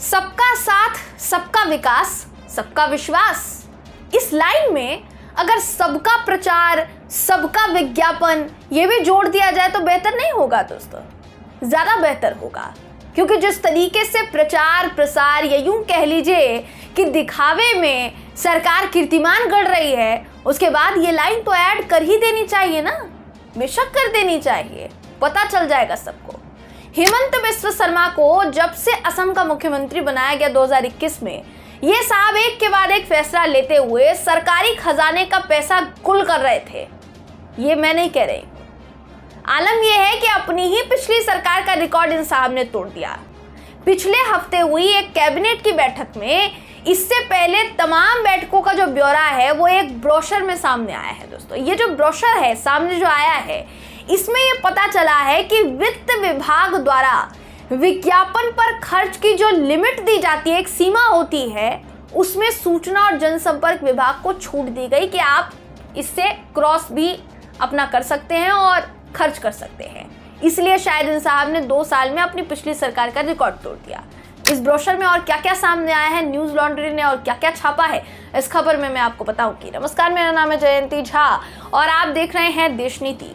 सबका साथ, सबका विकास, सबका विश्वास। इस लाइन में अगर सबका प्रचार, सबका विज्ञापन ये भी जोड़ दिया जाए तो बेहतर नहीं होगा दोस्तों? ज्यादा बेहतर होगा, क्योंकि जिस तरीके से प्रचार प्रसार या यूं कह लीजिए कि दिखावे में सरकार कीर्तिमान गढ़ रही है, उसके बाद ये लाइन तो ऐड कर ही देनी चाहिए ना, बेशक कर देनी चाहिए, पता चल जाएगा सबको। हेमंत बिस्व शर्मा को जब से असम का मुख्यमंत्री बनाया गया 2021 में, ये साहब एक के बाद एक फैसला लेते हुए सरकारी खजाने का पैसा गुल कर रहे थे। ये मैं नहीं कह रही, आलम यह है कि अपनी ही पिछली सरकार का रिकॉर्ड इन साहब ने तोड़ दिया। पिछले हफ्ते हुई एक कैबिनेट की बैठक में इससे पहले तमाम बैठकों का जो ब्यौरा है वो एक ब्रोशर में सामने आया है दोस्तों। ये जो ब्रोशर है सामने जो आया है, इसमें ये पता चला है कि वित्त विभाग द्वारा विज्ञापन पर खर्च की जो लिमिट दी जाती है, एक सीमा होती है, उसमें सूचना और जनसंपर्क विभाग को छूट दी गई कि आप इससे क्रॉस भी अपना कर सकते हैं और खर्च कर सकते हैं। इसलिए शायद इन साहब ने 2 साल में अपनी पिछली सरकार का रिकॉर्ड तोड़ दिया। इस ब्रोशर में और क्या क्या सामने आया है, न्यूज लॉन्ड्री ने और क्या क्या छापा है, इस खबर में मैं आपको बताऊंगी। नमस्कार, मेरा नाम है जयंती झा और आप देख रहे हैं देश नीति।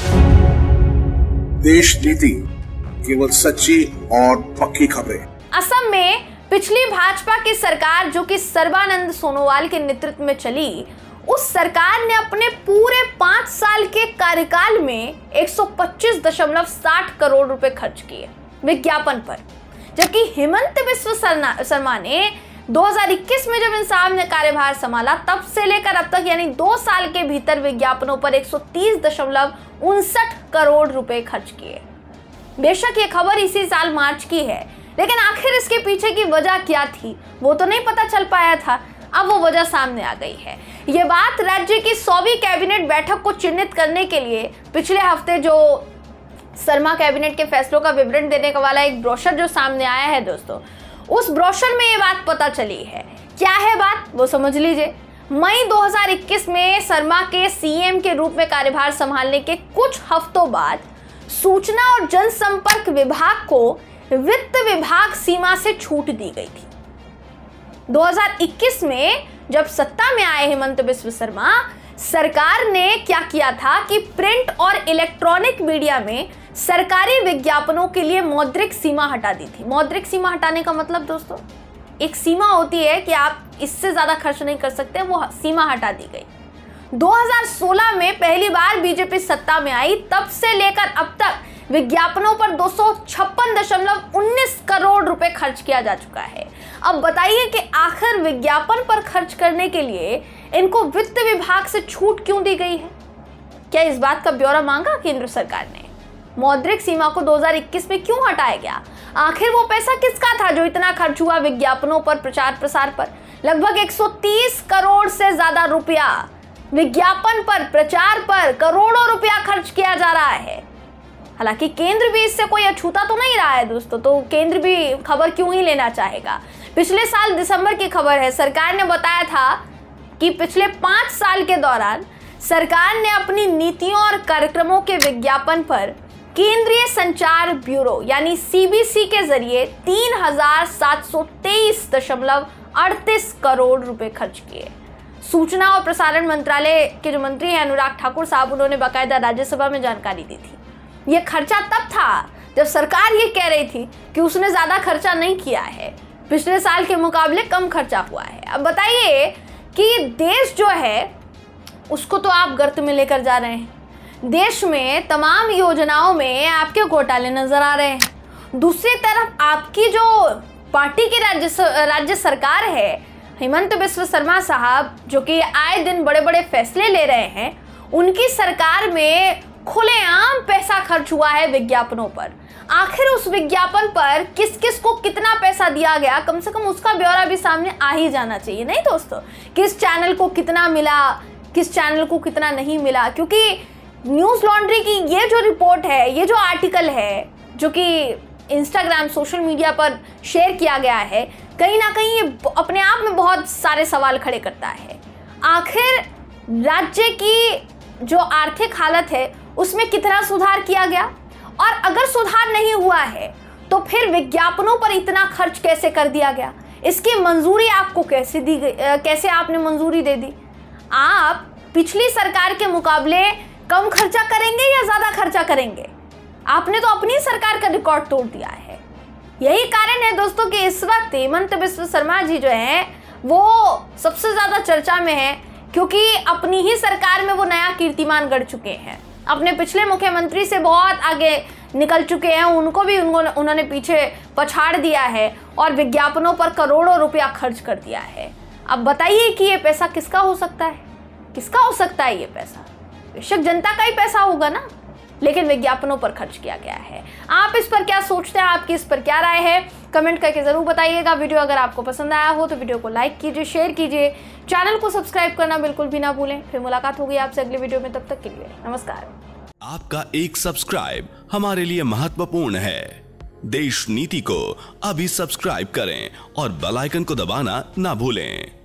देश नीति, केवल सच्ची और पक्की खबरें। असम में पिछली भाजपा की सरकार जो कि सर्बानंद सोनोवाल के नेतृत्व में चली, उस सरकार ने अपने पूरे 5 साल के कार्यकाल में 125.60 करोड़ रुपए खर्च किए विज्ञापन पर, जबकि हेमंत बिस्व शर्मा ने 2021 में जब इन साहब ने कार्यभार संभाला तब से लेकर अब तक यानी 2 साल के भीतर विज्ञापनों पर 130.59 करोड़ रुपए खर्च किए। बेशक ये खबर इसी साल मार्च की है, लेकिन आखिर इसके पीछे की वजह क्या थी वो तो नहीं पता चल पाया था। अब वो वजह सामने आ गई है। ये बात राज्य की 100वीं कैबिनेट बैठक को चिन्हित करने के लिए पिछले हफ्ते जो शर्मा कैबिनेट के फैसलों का विवरण देने का वाला एक ब्रोशर जो सामने आया है दोस्तों, उस ब्रोशर में ये बात पता चली है। क्या है बात वो समझ लीजिए। मई 2021 में शर्मा के सीएम के रूप में कार्यभार संभालने के कुछ हफ्तों बाद सूचना और जनसंपर्क विभाग को वित्त विभाग सीमा से छूट दी गई थी। 2021 में जब सत्ता में आए हेमंत बिस्व शर्मा, सरकार ने क्या किया था कि प्रिंट और इलेक्ट्रॉनिक मीडिया में सरकारी विज्ञापनों के लिए मौद्रिक सीमा हटा दी थी। मौद्रिक सीमा हटाने का मतलब दोस्तों, एक सीमा होती है कि आप इससे ज्यादा खर्च नहीं कर सकते, वो सीमा हटा दी गई। 2016 में पहली बार बीजेपी सत्ता में आई, तब से लेकर अब तक विज्ञापनों पर 256.19 करोड़ रुपए खर्च किया जा चुका है। अब बताइए कि आखिर विज्ञापन पर खर्च करने के लिए इनको वित्त विभाग से छूट क्यों दी गई है? क्या इस बात का ब्यौरा मांगा केंद्र सरकार ने? मौद्रिक सीमा को 2021 में क्यों हटाया गया? आखिर वो पैसा किसका था जो इतना खर्च हुआ विज्ञापनों पर, प्रचार प्रसार पर? लगभग 130 करोड़ से ज्यादा रुपया विज्ञापन पर, प्रचार पर करोड़ों रुपया खर्च किया जा रहा है। हालांकि केंद्र भी इससे कोई अछूता तो नहीं रहा है दोस्तों, तो केंद्र भी खबर क्यों ही लेना चाहेगा। पिछले साल दिसंबर की खबर है, सरकार ने बताया था कि पिछले 5 साल के दौरान सरकार ने अपनी नीतियों और कार्यक्रमों के विज्ञापन पर केंद्रीय संचार ब्यूरो यानी सीबीसी के जरिए 3723.38 करोड़ रुपए खर्च किए। सूचना और प्रसारण मंत्रालय के जो मंत्री हैं अनुराग ठाकुर साहब, उन्होंने बाकायदा राज्यसभा में जानकारी दी थी। ये खर्चा तब था जब सरकार ये कह रही थी कि उसने ज्यादा खर्चा नहीं किया है, पिछले साल के मुकाबले कम खर्चा हुआ है। अब बताइए कि देश जो है उसको तो आप गर्त में लेकर जा रहे हैं। देश में तमाम योजनाओं में आपके घोटाले नजर आ रहे हैं। दूसरी तरफ आपकी जो पार्टी की राज्य सरकार है, हेमंत बिस्व शर्मा साहब जो कि आए दिन बड़े बड़े फैसले ले रहे हैं, उनकी सरकार में खुलेआम पैसा खर्च हुआ है विज्ञापनों पर। आखिर उस विज्ञापन पर किस किस को कितना पैसा दिया गया, कम से कम उसका ब्यौरा भी सामने आ ही जाना चाहिए, नहीं दोस्तों? किस चैनल को कितना मिला, किस चैनल को कितना नहीं मिला, क्योंकि न्यूज लॉन्ड्री की ये जो रिपोर्ट है, ये जो आर्टिकल है जो कि इंस्टाग्राम सोशल मीडिया पर शेयर किया गया है, कहीं ना कहीं ये अपने आप में बहुत सारे सवाल खड़े करता है। आखिर राज्य की जो आर्थिक हालत है उसमें कितना सुधार किया गया, और अगर सुधार नहीं हुआ है तो फिर विज्ञापनों पर इतना खर्च कैसे कर दिया गया? इसकी मंजूरी आपको कैसे दी गई? कैसे आपने मंजूरी दे दी? आप पिछली सरकार के मुकाबले कम खर्चा करेंगे या ज्यादा खर्चा करेंगे? आपने तो अपनी सरकार का रिकॉर्ड तोड़ दिया है। यही कारण है दोस्तों कि इस वक्त हेमंत बिस्वा शर्मा जी जो हैं वो सबसे ज्यादा चर्चा में है, क्योंकि अपनी ही सरकार में वो नया कीर्तिमान गढ़ चुके हैं। अपने पिछले मुख्यमंत्री से बहुत आगे निकल चुके हैं, उनको भी उन्होंने पीछे पछाड़ दिया है और विज्ञापनों पर करोड़ों रुपया खर्च कर दिया है। अब बताइए कि ये पैसा किसका हो सकता है? किसका हो सकता है ये पैसा? बेशक जनता का ही पैसा होगा ना, लेकिन विज्ञापनों पर खर्च किया गया है। आप इस पर क्या सोचते हैं? आपकी इस पर क्या राय है? कमेंट करके जरूर बताइएगा। वीडियो अगर आपको पसंद आया हो तो वीडियो को लाइक कीजिए, शेयर कीजिए, चैनल को सब्सक्राइब करना बिल्कुल भी ना भूलें। फिर मुलाकात होगी आपसे अगले वीडियो में, तब तक के लिए नमस्कार। आपका एक सब्सक्राइब हमारे लिए महत्वपूर्ण है। देश नीति को अभी सब्सक्राइब करें और बेल आइकन को दबाना ना भूलें।